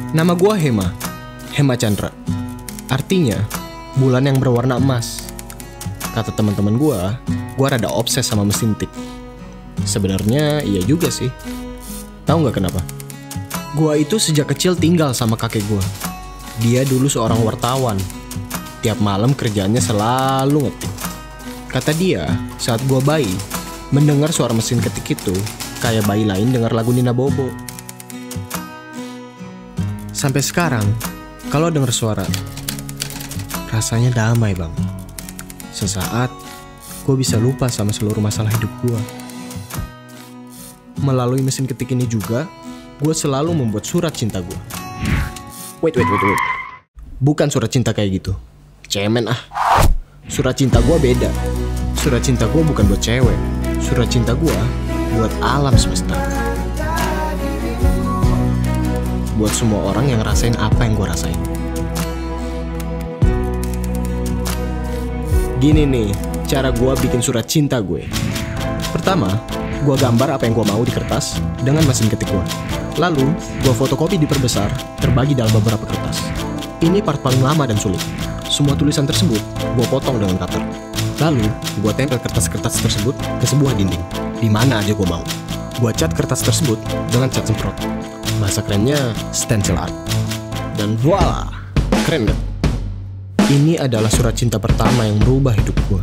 Nama gua Hema Chandra. Artinya, bulan yang berwarna emas. Kata teman-teman gua rada obses sama mesin tik. Sebenarnya iya juga sih. Tahu nggak kenapa? Gua itu sejak kecil tinggal sama kakek gua. Dia dulu seorang wartawan. Tiap malam kerjaannya selalu ngetik. Kata dia, saat gua bayi, mendengar suara mesin ketik itu kayak bayi lain dengar lagu Nina Bobo. Sampai sekarang, kalau dengar suara, rasanya damai bang. Sesaat, gue bisa lupa sama seluruh masalah hidup gue. Melalui mesin ketik ini juga, gue selalu membuat surat cinta gue. Wait. Bukan surat cinta kayak gitu. Cemen ah. Surat cinta gue beda. Surat cinta gue bukan buat cewek. Surat cinta gue buat alam semesta. Buat semua orang yang ngerasain apa yang gue rasain. Gini nih, cara gue bikin surat cinta gue. Pertama, gue gambar apa yang gue mau di kertas dengan mesin ketik gue. Lalu, gue fotokopi diperbesar, terbagi dalam beberapa kertas. Ini part paling lama dan sulit. Semua tulisan tersebut, gue potong dengan cutter. Lalu, gue tempel kertas-kertas tersebut ke sebuah dinding, di mana aja gue mau. Gue cat kertas tersebut dengan cat semprot. Bahasa kerennya stencil art. Dan voila, keren gak? Ini adalah surat cinta pertama yang merubah hidup gue.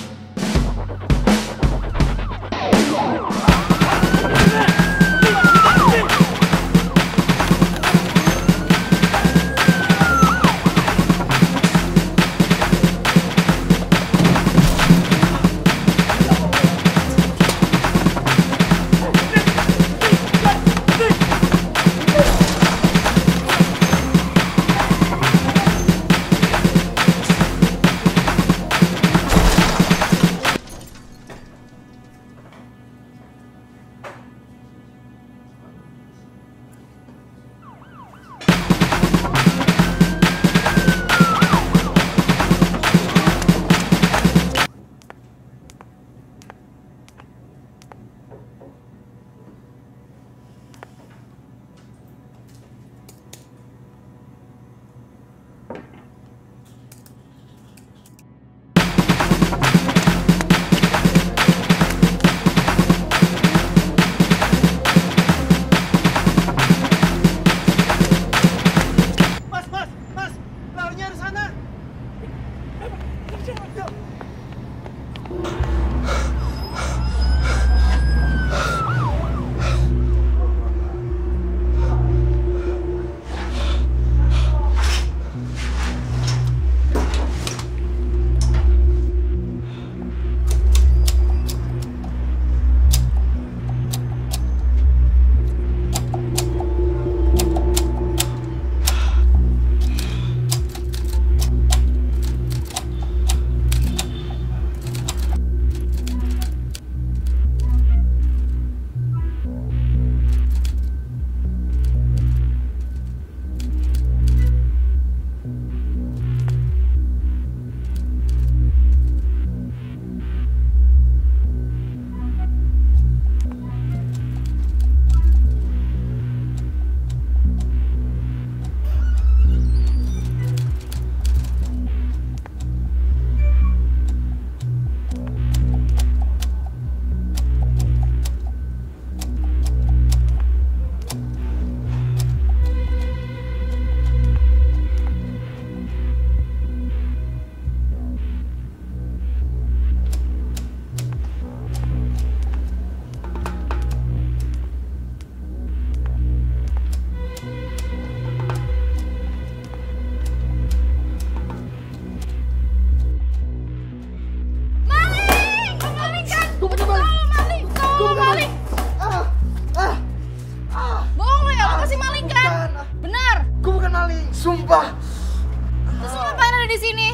Sumpah. Terus lu ngapain ada di sini?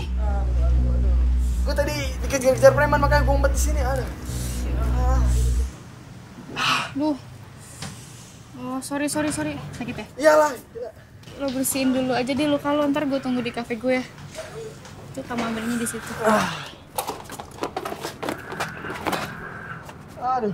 Gue tadi dikejar-kejar preman makanya gue ngumpet di sini. Duh. Oh, sorry. Sakit ya? Iyalah. Lo bersihin dulu aja deh luka lo, ntar gue tunggu di kafe gue ya. Itu kamar-kamarnya di situ. Aduh.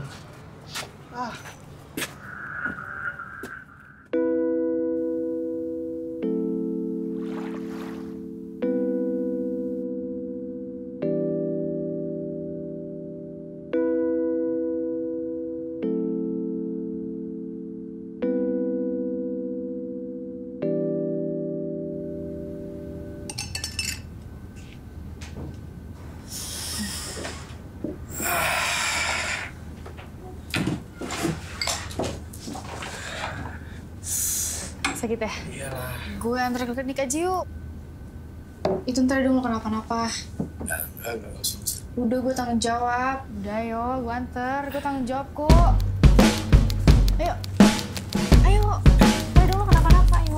Sakit ya? Iyalah. Gue antar ke klinik aja yuk. Itu ntar dong lo kenapa-napa. Enggak usah. Udah gue tanggung jawab. Udah yo, gue antar. Gue tanggung jawab kok. Ayo. Ayo. Ntar dong lo kenapa-napa, ayo.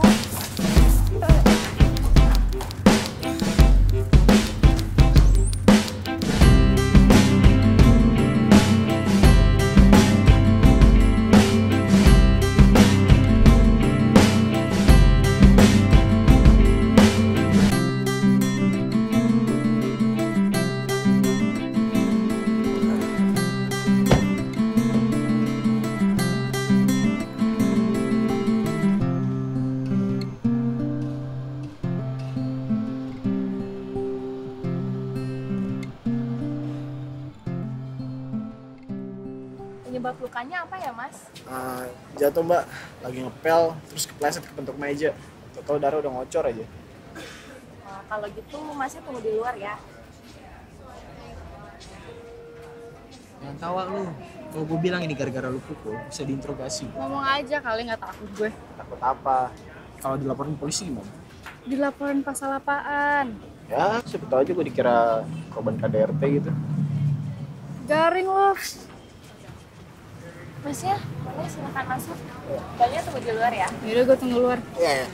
Penyebab lukanya apa ya, Mas? Jatuh mbak, lagi ngepel, terus kepleset ke bentuk meja. Tau darah udah ngocor aja. Kalau gitu, Masnya tunggu di luar ya. Jangan tawa lu. Kalau gue bilang ini gara-gara lu pukul, bisa diinterogasi. Ngomong aja kali, nggak takut gue. Takut apa? Kalau dilaporin polisi gimana? Dilaporin pasal apaan? Ya, siapa tahu aja gue dikira korban KDRT gitu. Garing loh. Masnya, boleh silakan masuk. Mbaknya tunggu di luar ya. Yaudah gue tunggu luar. Iya.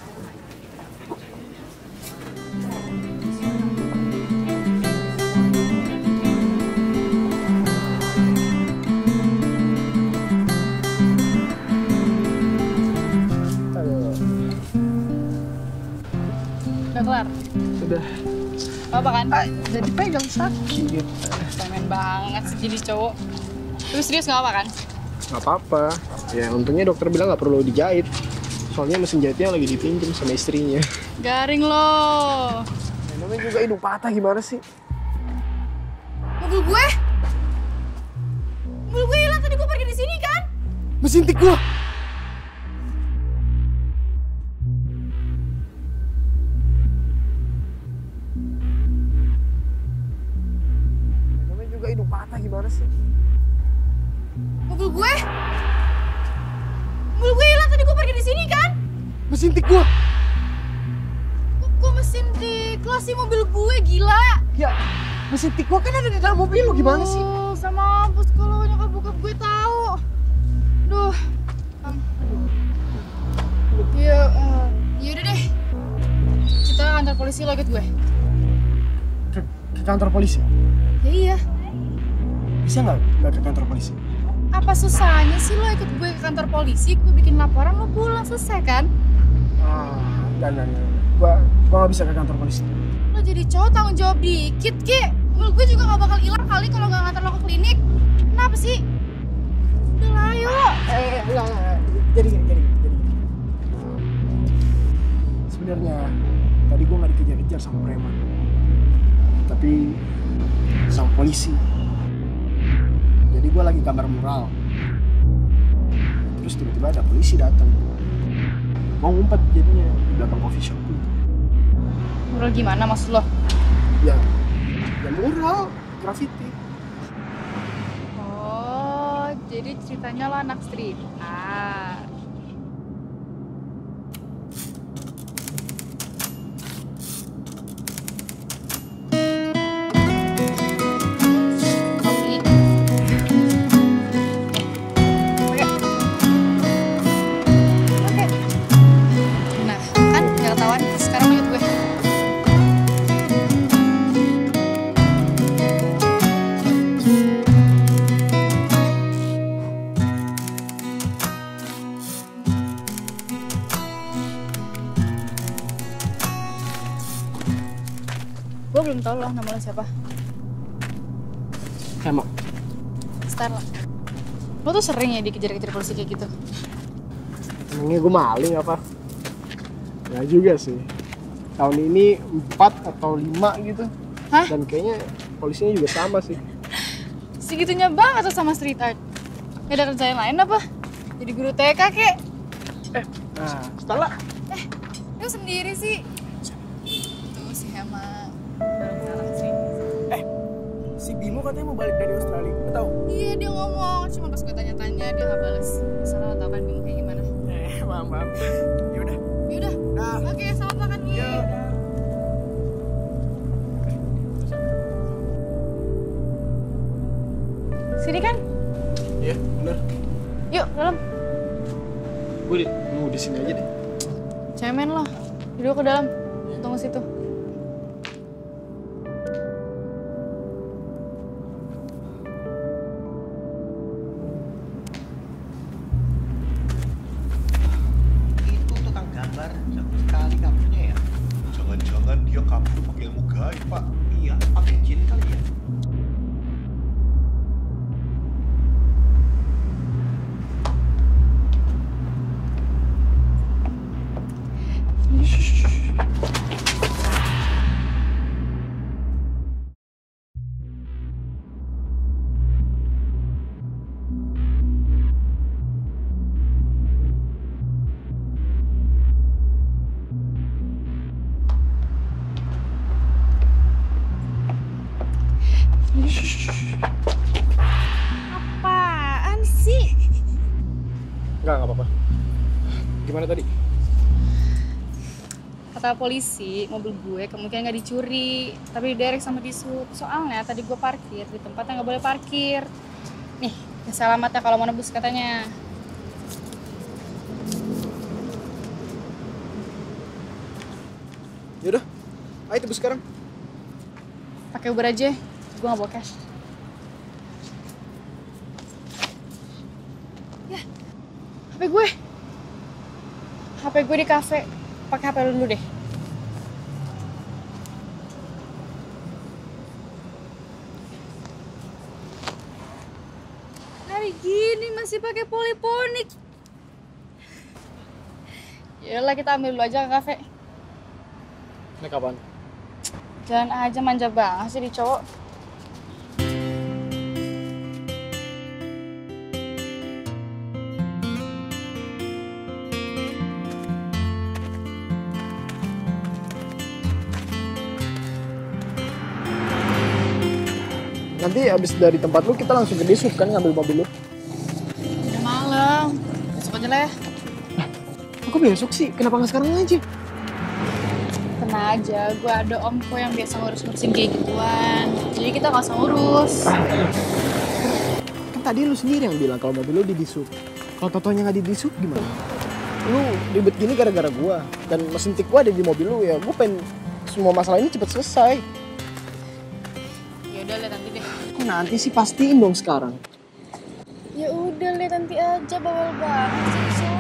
Udah kelar? Sudah. Apa kan? Jadi pegang sakit. Pengen banget sih jadi cowok. Terus serius nggak apa kan? Nggak apa-apa. Ya untungnya dokter bilang nggak perlu dijahit. Soalnya mesin jahitnya lagi dipinjam sama istrinya. Garing loh. Ya, namanya juga hidung patah gimana sih? Mobil gue? Mobil gue hilang tadi gue parkir di sini kan? Mesin tik gua. Ya, namanya juga hidung patah gimana sih? Mobil gue? Mobil gue hilang tadi gue parkir di sini kan? Mesin tik gua. Kok mesin di kelas sih mobil gue gila? Ya, mesin tik gua kan ada di dalam mobil lu gimana sih? Sama mampus kalau nyokap bokap gue tahu. Duh. Ya, yaudah deh. Kita ke kantor polisi lo ikut gue. Ke kantor polisi? Ya iya. Bisa nggak ke kantor polisi? Apa susahnya sih lo ikut gue ke kantor polisi? Gue bikin laporan lo pulang, selesai kan? Enggak. Gua nggak bisa ke kantor polisi. Lo jadi cowok tanggung jawab dikit, Ki. Mobil gue juga gak bakal hilang kali kalau nggak ngantar lo ke klinik. Kenapa sih? Udah lah, ayo. Enggak. Jadi gini. Sebenarnya tadi gua nggak dikejar-kejar sama preman, tapi sama polisi. Jadi gua lagi gambar mural. Terus tiba-tiba ada polisi datang. Mau ngumpet jadinya di belakang coffee shop itu. Mural gimana maksud lo? Ya mural, graffiti. Oh, jadi ceritanya lo anak street art. Kopi. Oke. Nah, kan nggak ketahuan. Sekarang ikut gue. Gue belum tahu loh nama lo siapa. Sama. Starla. Lo tuh sering ya dikejar-kejar polisi kayak gitu? Emangnya gue maling apa? Ya juga sih. Tahun ini 4 atau 5 gitu. Hah? Dan kayaknya polisinya juga sama sih. Segitunya banget tuh sama street art. Gak ada kerjaan lain apa? Jadi guru TK kek? Nah, setelah Lu sendiri sih. Tuh si Hema. Bareng-bareng sih. si Bimo katanya mau balik dari Australia. Lo tahu? Iya dia ngomong, cuma pas gue tanya-tanya dia gak balas. Misalnya lo tau kan bingung kayak gimana. Bang. Ya udah. Sini kan? Iya, bener. Yuk, dalam. Gue nunggu di sini aja deh. Cemen lo. Duduk ke dalam. Tunggu situ. Itu tukang gambar, jago sekali kamunya ya. Jangan-jangan dia kabur pakai ilmu gaib, Pak. Iya, pakai jin kali ya. Apaan sih? Enggak apa-apa. Gimana tadi? Kata polisi, mobil gue kemungkinan nggak dicuri, tapi diderek sama disub. Soalnya tadi gue parkir di tempat yang nggak boleh parkir. Nih, alamatnya kalau mau nebus katanya. Yaudah, ayo tebus sekarang. Pakai Uber aja, gue nggak bawa cash. Ya, HP gue di kafe. Pakai HP lu dulu deh. Hari gini masih pakai poliponik. Yalah, kita ambil dulu aja ke kafe. Ini kapan? Jangan aja manja banget sih di cowok. Nanti abis dari tempat lu kita langsung ke Disub kan ngambil mobil lu. Udah malam. Besok aja lah ya. Aku besok sih, kenapa nggak sekarang aja? Tenang aja, gue ada omku yang biasa ngurus-ngurusin kayak gituan. Jadi kita nggak usah ngurus. Kan tadi lu sendiri yang bilang kalau mobil lu di Disub. Kalau totonya nggak di Disub gimana? Lu ribet gini gara-gara gua. Dan mesin tik gua ada di mobil lu ya. Gua pengen semua masalah ini cepet selesai. Ya udah, lihat nanti deh. Kok nanti sih pastiin dong sekarang. Ya udah, lihat nanti aja, bawel banget sih, so.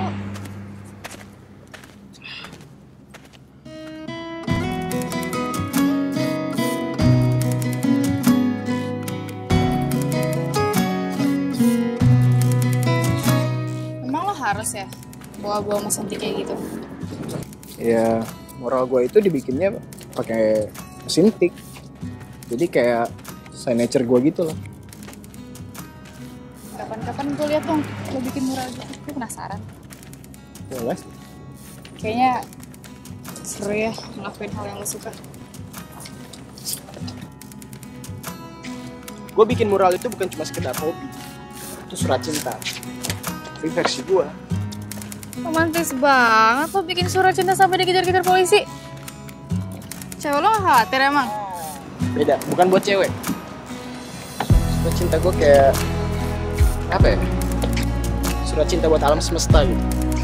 Emang lo harus ya bawa-bawa mesin tik kayak gitu? Ya, moral gua itu dibikinnya pakai mesin tik. Jadi kayak signature gua gitu loh. Kapan-kapan gue lihat dong lo bikin mural gitu. Gue penasaran. Boleh. Kayaknya seru ya ngelakuin hal yang lo suka. Gue bikin mural itu bukan cuma sekedar hobi. Itu surat cinta. Tapi versi gue. Romantis banget lo bikin surat cinta sampai dikejar-kejar polisi. Cewek lo gak khawatir emang? Beda, bukan buat cewek. Surat cinta gue kayak apa ya? Surat cinta buat alam semesta gitu.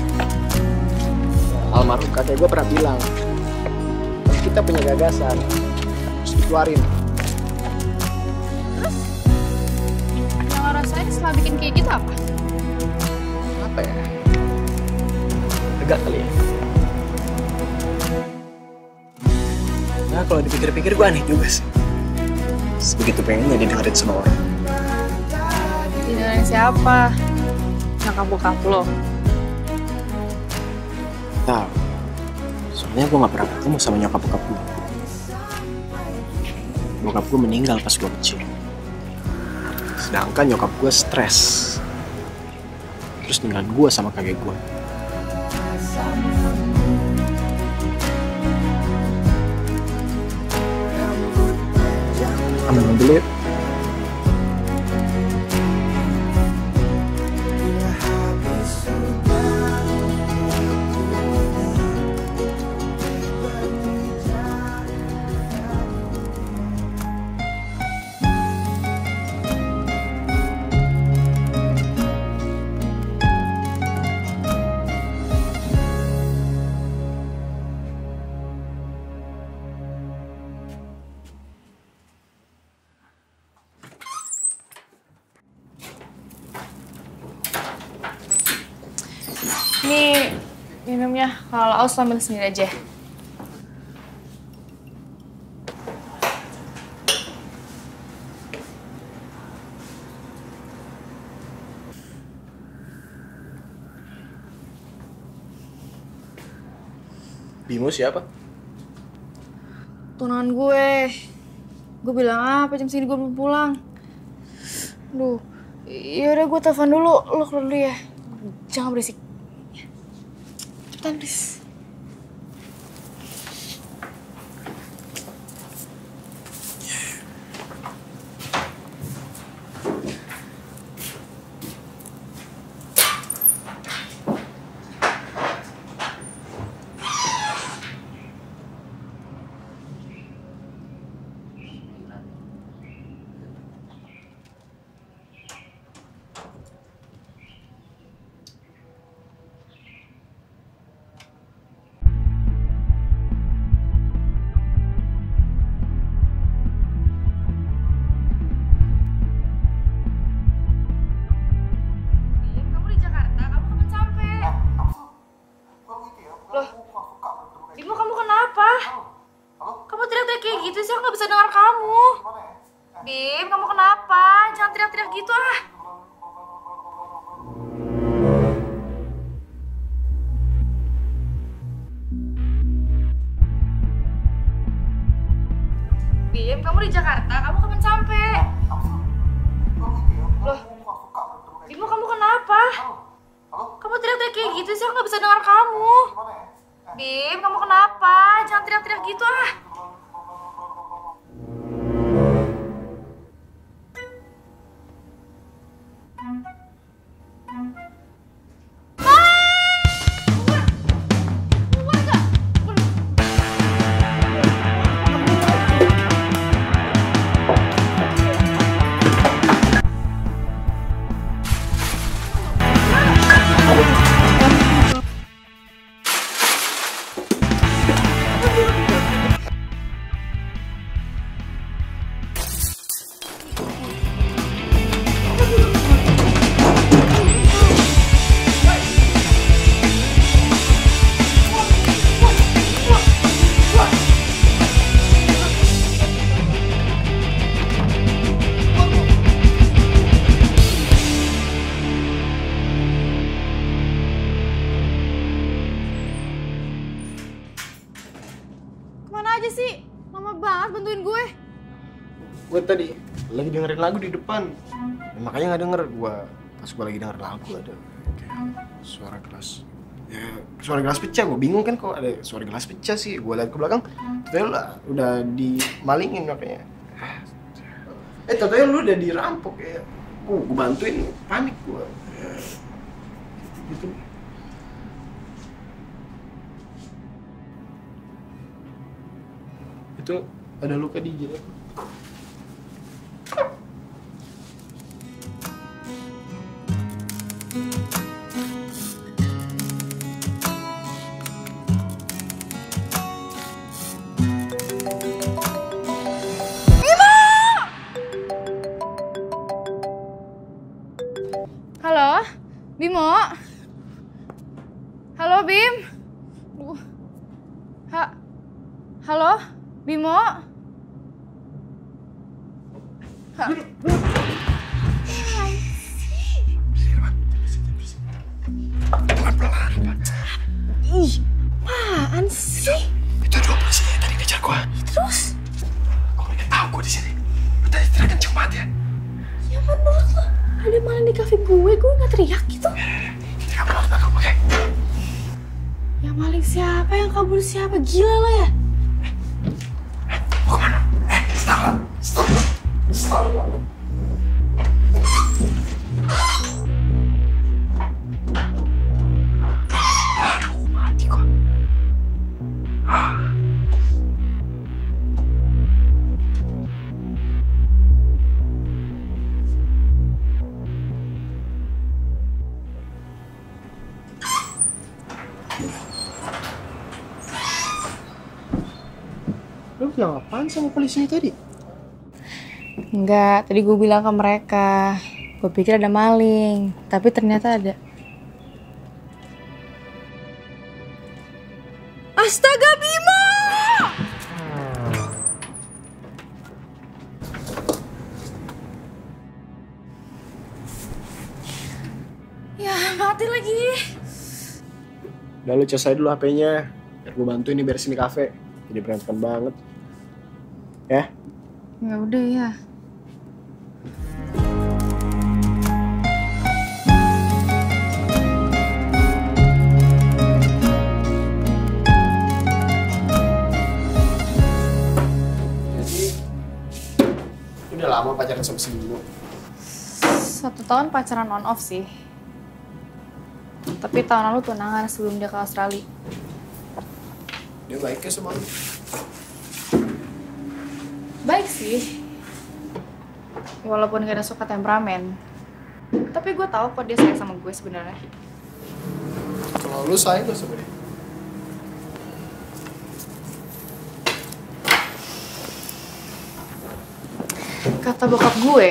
Almarhum kakek gue pernah bilang, kalau kita punya gagasan, harus dikeluarin. Terus yang lo rasain setelah bikin kayak gitu apa? Apa ya? Lega kali ya. Nah, kalau dipikir-pikir gue aneh juga sih. Sebegitu pengennya didengerin sama orang. Didengerin siapa? Nyokap bokap lo? Tahu. Soalnya gue gak pernah ketemu sama nyokap bokap gue. Bokap gue meninggal pas gue kecil. Sedangkan nyokap gue stres. Terus ninggalin gue sama kakek gue. Ambil mobil yuk. Ini minumnya, kalau aus ambil sendiri aja. Bimo siapa? Tunangan gue. Gue bilang apa jam segini gue belum pulang. Aduh, yaudah gue telepon dulu. Lo keluar dulu ya. Jangan berisik. Cepetan, please. Bimo, kamu kenapa? Kamu teriak-teriak kayak gitu sih, aku gak bisa dengar kamu. Bim, kamu kenapa? Jangan teriak-teriak gitu ah. Bim, kamu di Jakarta, kamu kapan sampai? Loh, Bimo, kamu kenapa? Kamu teriak-teriak kayak gitu sih, aku gak bisa dengar kamu. Bim, kamu kenapa? Jangan teriak-teriak gitu ah. Kemana aja sih? Lama banget bantuin gue. Gue tadi lagi dengerin lagu di depan. Makanya nggak denger. Pas gue lagi denger lagu ada kayak suara gelas. Ya suara gelas pecah. Gue bingung kan kok ada suara gelas pecah sih. Gue liat ke belakang. Ternyata udah dimalingin makanya. Ternyata lu udah dirampok ya. Gue bantuin, panik gue. Ya, gitu. Itu ada luka di jidat. Halo, Bimo. Halo, Bim. Halo, Bimo. Pelan-pelan. Ih, apaan sih? Itu 2 polisi yang tadi ngejar gua. Terus? Kok mereka tahu gua di sini? Lu tadi teriak kenceng banget ya? Ya menurut lo, ada maling di kafe gue nggak teriak gitu? Kita kabur ke belakang, oke? Yang maling siapa? Yang kabur siapa? Gila lo ya? Mau kemana? Stop. Aduh, mati gua. Lu bilang apaan sama polisinya tadi? Enggak, tadi gue bilang ke mereka. Gue pikir ada maling, tapi ternyata ada. Ya mati lagi. Udah lu cas aja dulu HP-nya. Biar gue bantuin nih beresin di kafe. Jadi berantakan banget. Ya? Ya udah ya. Jadi udah lama pacaran sama si Bimo. 1 tahun pacaran on off sih. Tapi tahun lalu tunangan sebelum dia ke Australia. Dia baik ya sama lu? Baik sih. Walaupun gak ada suka temperamen. Tapi gue tahu kok dia sayang sama gue sebenarnya. Kalau lu sayang gak sama dia? Kata bokap gue,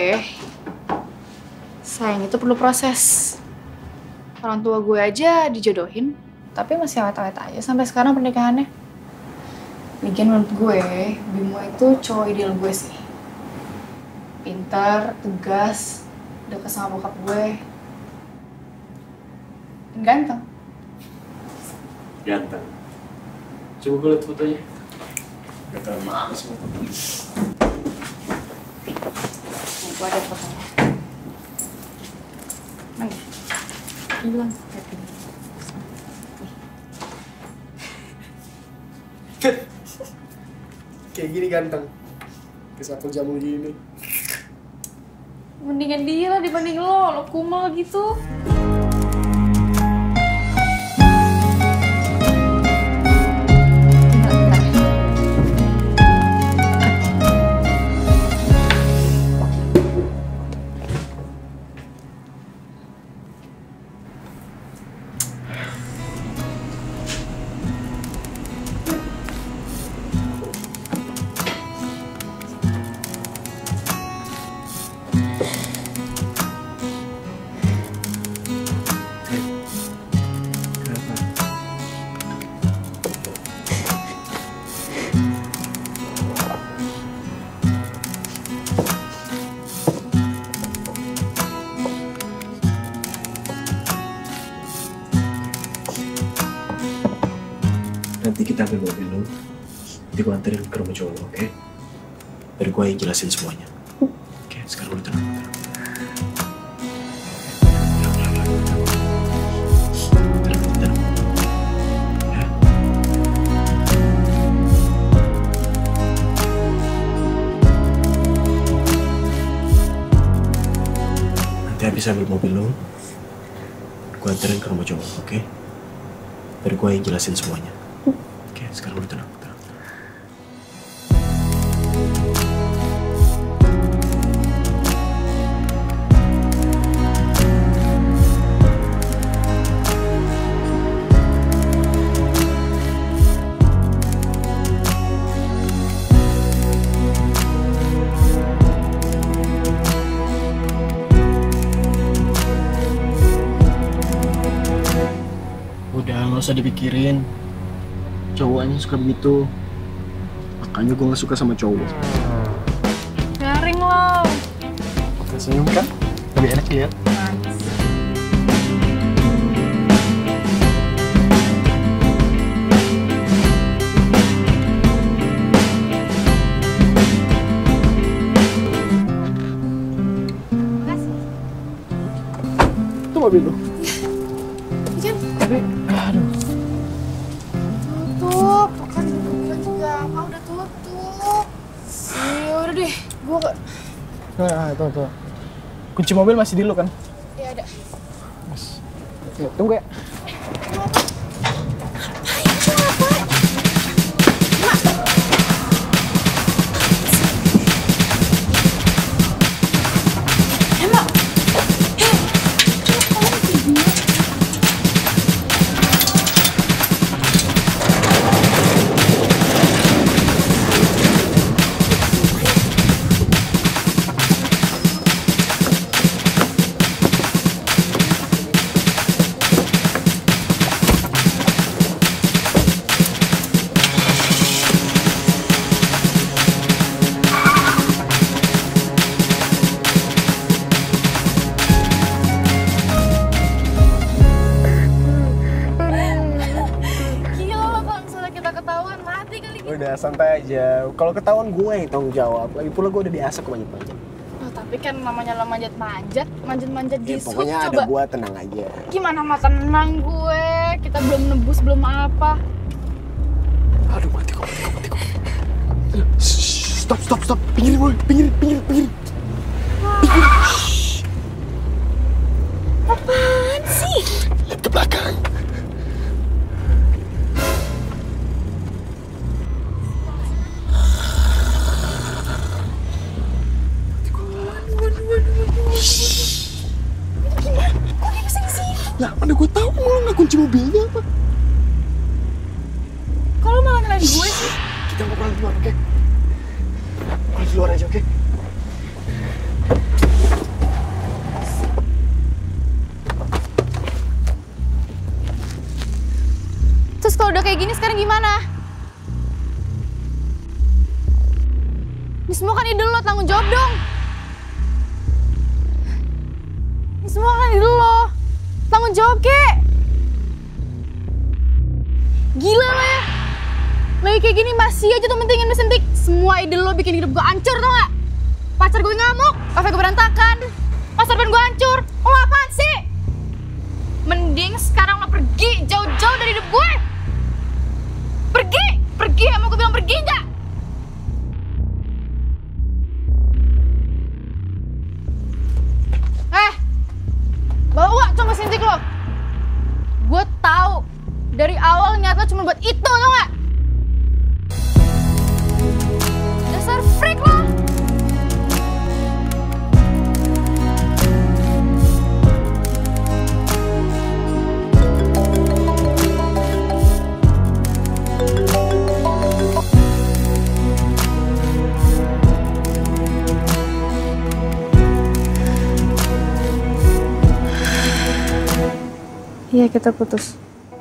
sayang itu perlu proses. Orang tua gue aja dijodohin, tapi masih awet-awet aja sampai sekarang pernikahannya. Lagian menurut gue, Bimo itu cowok ideal gue sih. Pintar, tegas, deket sama bokap gue. Dan ganteng. Ganteng. Coba gue liat fotonya. Ganteng banget sih. Gue ada fotonya. Mana? Hilang. Kayak gini ganteng. Kesapu jamu gini. Mendingan dia lah dibanding lo kumal gitu. Nanti kita ambil mobil lu. Nanti gue anterin ke rumah cowok lu, oke? Biar gue yang jelasin semuanya. Oke, sekarang lu tenang. Tenang. Ya. Nanti habis ambil mobil lu, gue anterin ke rumah cowok, oke? Biar gue yang jelasin semuanya. Oke, sekarang lu tenang. Udah, nggak usah dipikirin. Cowoknya suka begitu. Makanya gue gak suka sama cowok. Garing lo. Oke, senyum kan? Lebih enak ya? Itu mobil lu. Ikan. Tapi, aduh. Tutup. Kan gue bilang juga mau udah tutup. Ya udah deh. Gue gak... Tuh. Kunci mobil masih di lu kan? Ya ada. Mas. Ya, tunggu ya. udah santai aja. Kalau ketahuan gue yang tanggung jawab. Lagi pula gue udah biasa ke manjat-manjat. Oh, tapi kan namanya lo manjat-manjat di Ya, pokoknya coba. ada gue, tenang aja. Gimana mah tenang gue? Kita belum nebus, belum apa. Aduh, mati kok. Stop. Pinggir, boy. Pinggir. Apaan sih? Lihat ke belakang. Kok dia bisa kesini? Lah, mana gue tahu lo nggak kunci mobilnya apa? Kalau malah ngelain gue sih. Kita ngobrol di luar, oke? Ngobrol di luar aja, oke? Terus kalau udah kayak gini sekarang gimana? Ini semua kan ide lo, tanggung jawab dong. Ini semua kan ide lo. Tanggung jawab, kek. Gila lo ya. Lagi kayak gini masih aja tuh mentingin sentik. Semua ide lo bikin hidup gue hancur, tau gak? Pacar gue ngamuk, kafe gue berantakan, masa depan gue hancur. Lo apaan sih? Mending sekarang lo pergi jauh-jauh dari hidup gue. Pergi, mau gue bilang pergi nggak? Bawa cuma sentik lo. Gue tahu dari awal niat lo cuma buat itu, tau gak? Dasar freak lo. Iya, kita putus.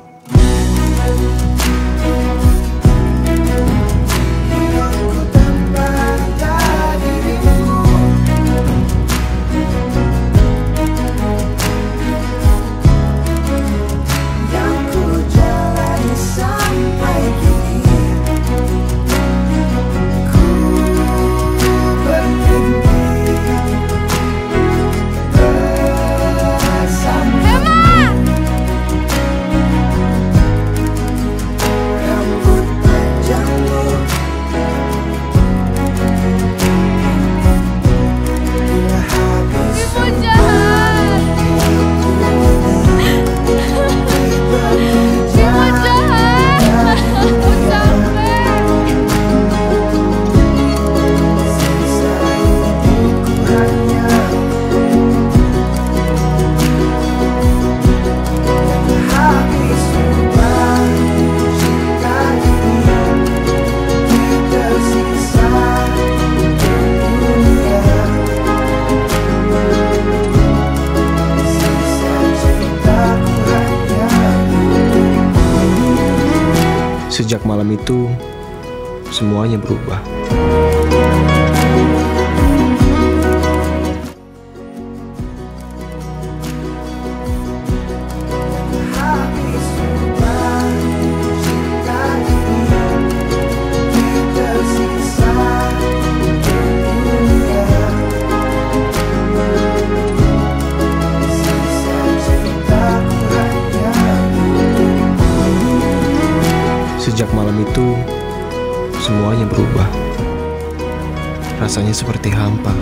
Sejak malam itu, semuanya berubah. Sejak malam itu, semuanya berubah. Rasanya seperti hampa.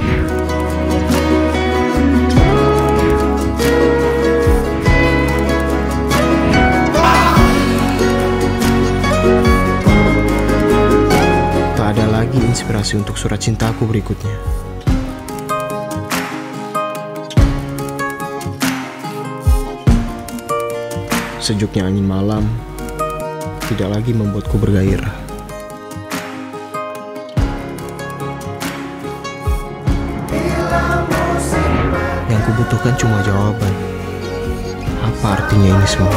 Tak ada lagi inspirasi untuk surat cintaku berikutnya. Sejuknya angin malam tidak lagi membuatku bergairah. Yang kubutuhkan cuma jawaban. Apa artinya ini semua?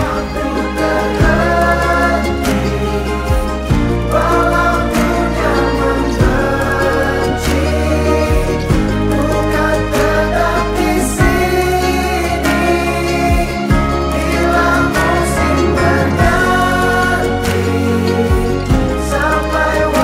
Sampai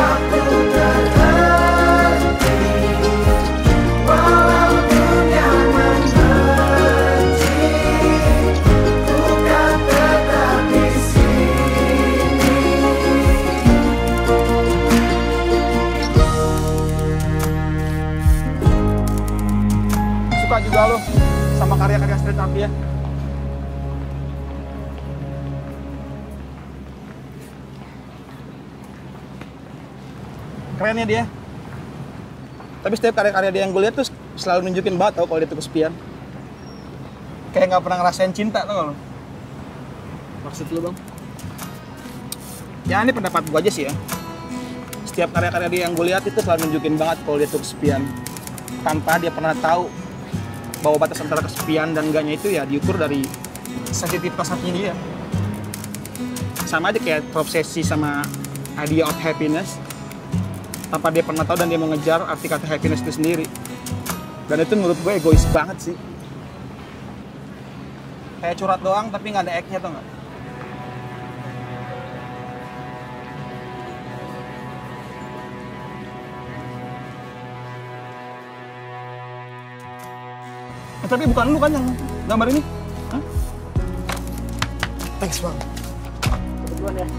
Maaf ya. Keren ya dia. Tapi setiap karya-karya dia yang gue lihat tuh selalu nunjukin banget tau kalau dia tuh kesepian. Kayak nggak pernah ngerasain cinta tau lo. Maksud lu bang? Ya ini pendapat gue aja sih ya. Setiap karya-karya dia yang gue lihat itu selalu nunjukin banget kalau dia tuh kesepian. Tanpa dia pernah tahu bahwa batas antara kesepian dan enggaknya itu ya diukur dari sensitivitas hatinya dia. Sama aja kayak terobsesi sama idea of happiness. Tanpa dia pernah tahu dan dia mengejar arti kata happiness itu sendiri. Dan itu menurut gue egois banget sih. Kayak curhat doang tapi nggak ada act-nya tau nggak? Tapi bukan lu kan yang gambar ini? Hah? Thanks bang. Kebetulan ya.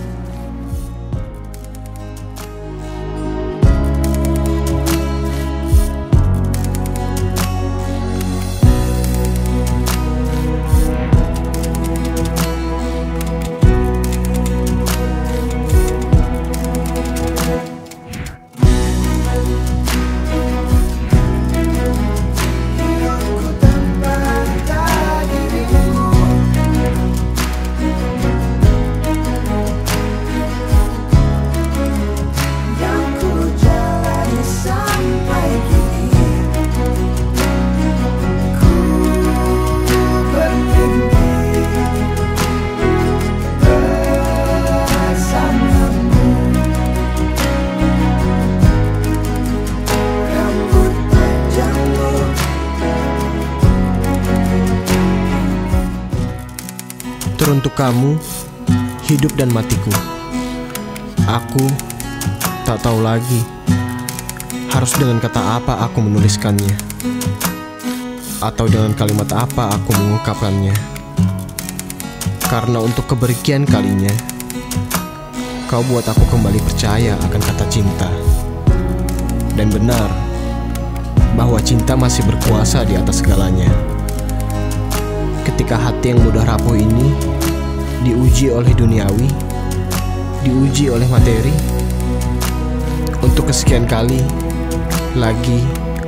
Teruntuk kamu, hidup dan matiku. Aku tak tahu lagi harus dengan kata apa aku menuliskannya, atau dengan kalimat apa aku mengungkapkannya. Karena untuk keberkian kalinya, kau buat aku kembali percaya akan kata cinta. Dan benar bahwa cinta masih berkuasa di atas segalanya. Ketika hati yang mudah rapuh ini diuji oleh duniawi, diuji oleh materi, untuk kesekian kali, lagi,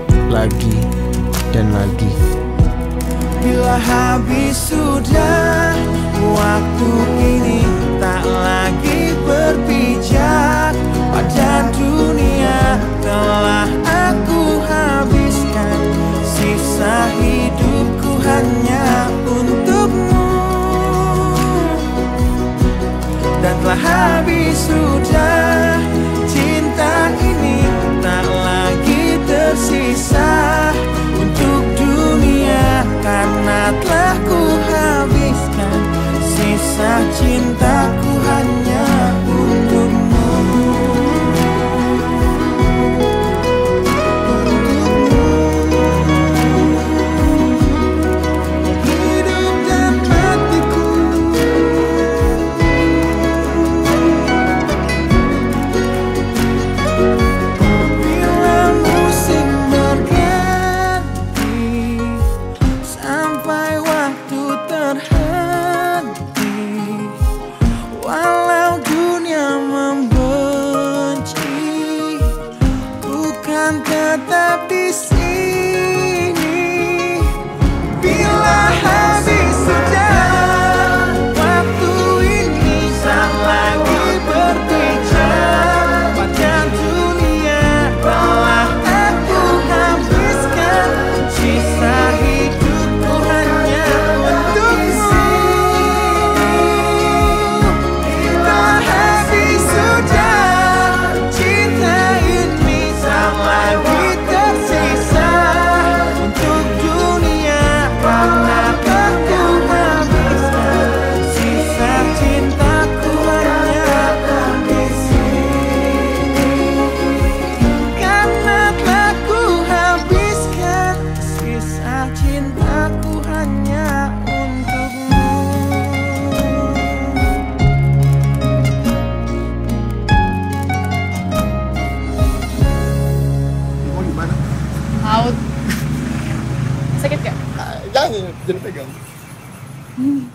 dan lagi. Bila habis sudah, waktu ini tak lagi berpijak. Pada dunia telah aku habiskan, sisa hidupku hanya untukmu. Dan telah habis sudah, cinta ini tak lagi tersisa untuk dunia, karena telah ku habiskan sisa cintaku hanya untukmu. Hidup dan matiku, bila musim berganti, sampai waktu terhenti, pegang ya, jangan pegang.